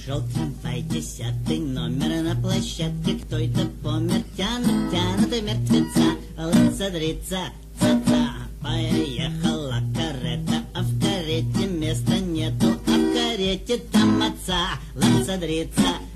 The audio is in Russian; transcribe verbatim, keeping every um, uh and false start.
Шел трамвай, десятый номер, на площадке кто это помер. Тянут, тянут и мертвеца, лыца-дрица, ца-ца. Поехала карета, а в карете места нету, а в карете там отца, лыца-дрица.